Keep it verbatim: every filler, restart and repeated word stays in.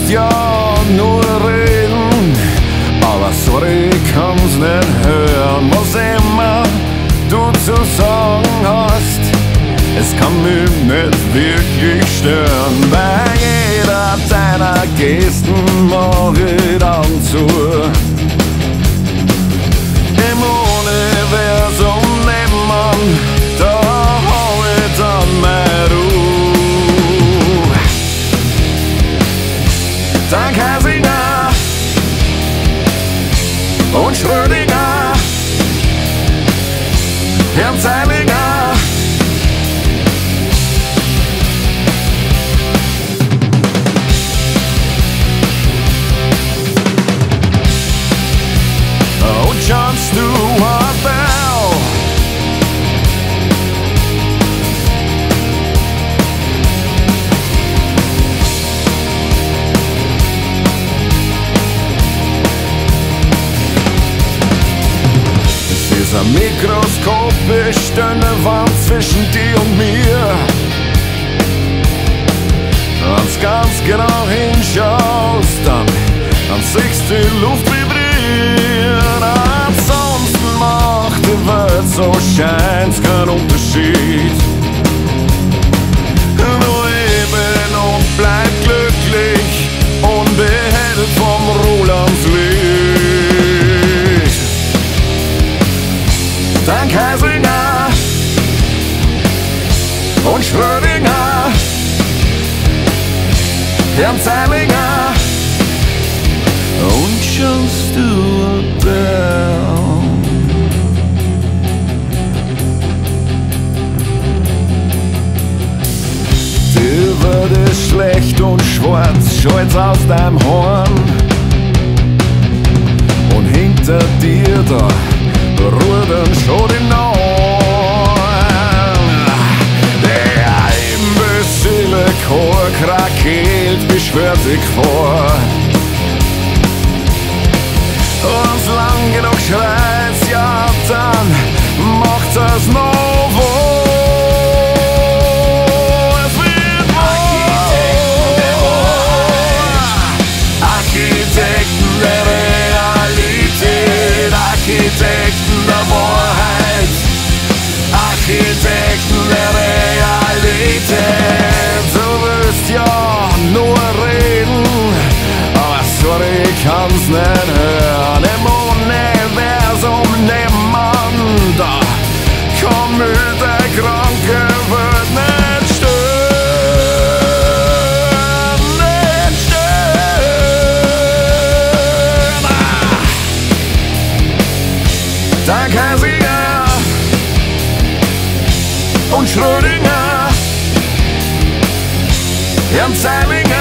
willst ja nur reden, aber sorry, kann's nicht hören. Was immer du zu sagen hast, es kann mich nicht wirklich stören. Bei jeder deiner Gesten mach ich Augen zu. Im Universum nebenan, da hab ich dann meine Ruhe. Dank Heisinger und Schrödinger, Herrn Zeilinger. Und John Stuart Bell. Es ist ein mikroskopisch dünne Wand zwischen dir und mir. Wenn's ganz genau hinschaust, dann, dann siehst du die Luft vibrieren. Ansonsten macht die Welt, so scheint's, keinen Unterschied. Nur eben und bleib glücklich, unbehelligt vom Rolandslicht. Dank Heisinger und Schrödinger, Herrn Zeilinger und John Stuart Bell. Dir wird es schlecht und schwarz, schalt's aus deinem Horn. Und hinter dir da rudern schon die Norn. Der imbecile Chor krakeelt, beschwört sich vor. Und lang genug schreit, ja dann macht das noch wohl. Es wird wohl. Architekten der Realität, Architekten der Wahrheit, Architekten der Realität. Du willst ja nur reden, aber sorry, kann's nicht hören. Im Universum nebenan, da kann mich der kranke Welt nicht stören, nicht stören. Ah. Dank Heisinger und Schrödinger, Herrn Zeilinger.